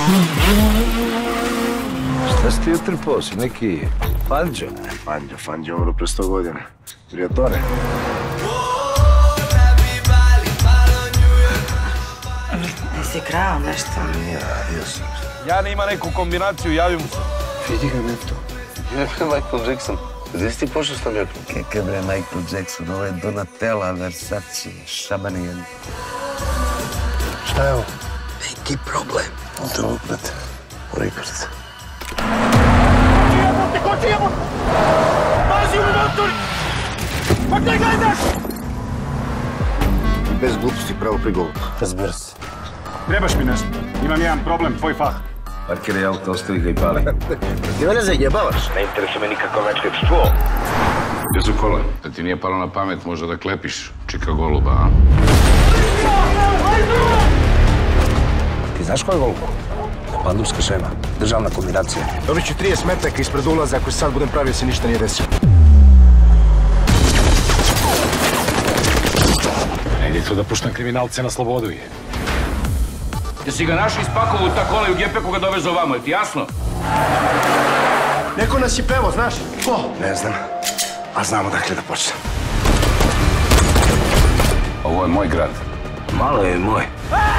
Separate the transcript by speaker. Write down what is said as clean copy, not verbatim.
Speaker 1: Šta si ti utrpao? Si neki Fanđo?
Speaker 2: Fanđo umro pre 100 godina. Prijatore.
Speaker 3: Nisi krao nešto?
Speaker 2: Ja sam.
Speaker 1: Jani ima neku kombinaciju, javim se.
Speaker 2: Vidi ga neto.
Speaker 4: Ja je Michael Jackson. Gdje si ti pošao s tom jakom?
Speaker 5: Kakav bre Michael Jackson, ovo je Donatella, Versace, Šabanijan.
Speaker 2: Šta je ovo?
Speaker 5: Neki problem.
Speaker 2: Ovdje ovog, brate. U Rikarca.
Speaker 6: Ko ti jebo? Pazi u motor! Pa gdje gledaš?
Speaker 2: Bez gluposti, pravo pri golu.
Speaker 5: Razbir se.
Speaker 6: Trebaš mi nešto. Imam jedan problem, tvoj fah.
Speaker 1: Parkiraj auto, ostavi ga i pali.
Speaker 2: Ti mene zajebavaš?
Speaker 4: Ne interesuje me nikako večkepstvo.
Speaker 7: Gdje su kola? Da ti nije palo na pamet možda da klepiš čika goluba, a?
Speaker 1: Ti znaš ko je Golub? Pandurska šema, državna kombinacija.
Speaker 2: Dobit ću 30 metaka ispred ulaza, ako sad budem pravio se ništa nije desilo.
Speaker 6: Ne ide tu da puštam kriminalce na slobodu je.
Speaker 7: Jesi ga našli ispakovu u ta kola i u gepeku ga dovezu ovamo, je ti jasno?
Speaker 2: Neko nas je pevo, znaš? Ko? Ne znam, a znamo dakle da počne.
Speaker 7: Ovo je moj grad.
Speaker 1: Malo je moj.